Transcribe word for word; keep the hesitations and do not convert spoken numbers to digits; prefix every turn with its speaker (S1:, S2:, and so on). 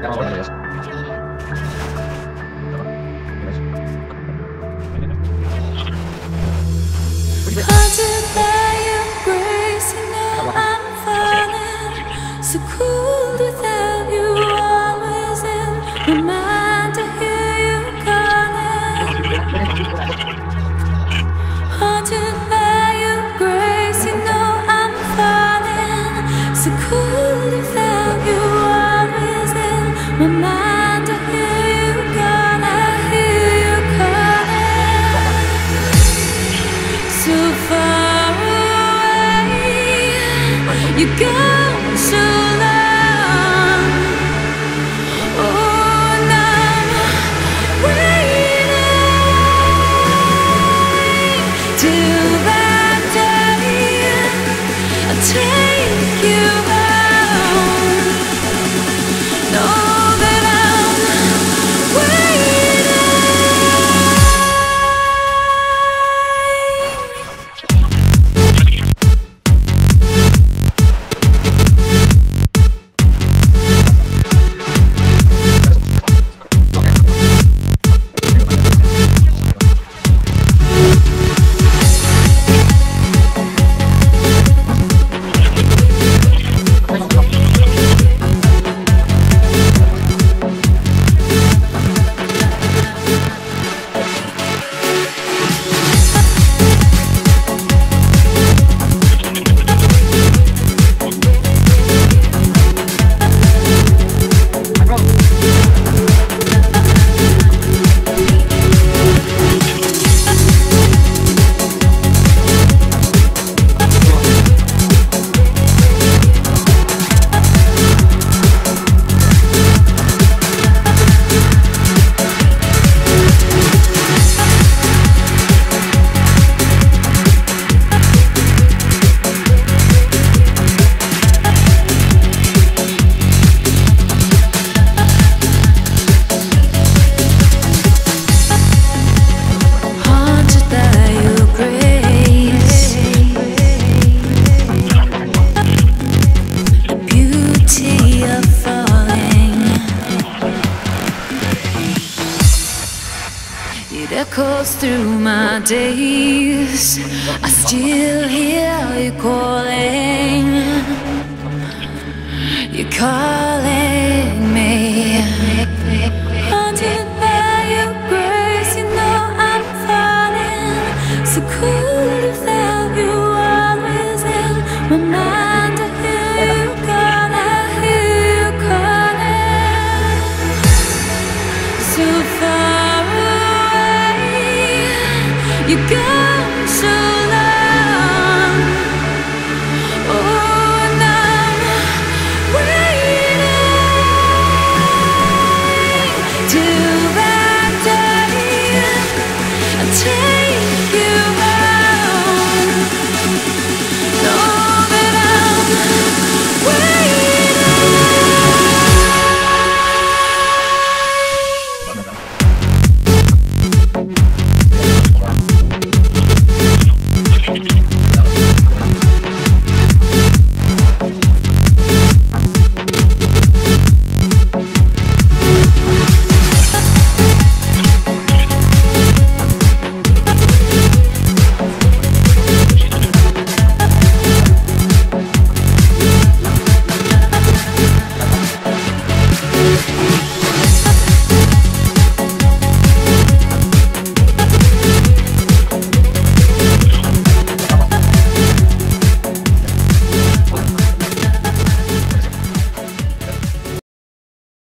S1: Haunted by your grace, you know I'm falling. So cool without you, always in my mind to hear you calling. Haunted by your grace, you know I'm falling. So cool without you, always in my mind to hear you calling. I hear you calling. So far away, you go so long. Oh, now I'm waiting till that day I'll take you home. Know that I'm waiting. It echoes through my days. I still hear you calling. You're calling.